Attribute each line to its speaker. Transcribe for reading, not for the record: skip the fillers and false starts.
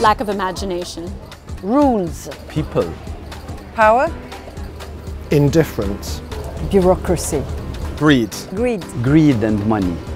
Speaker 1: Lack of imagination.
Speaker 2: Rules.
Speaker 3: People.
Speaker 4: Power.
Speaker 5: Indifference.
Speaker 2: Bureaucracy.
Speaker 3: Greed.
Speaker 2: Greed.
Speaker 3: Greed and money.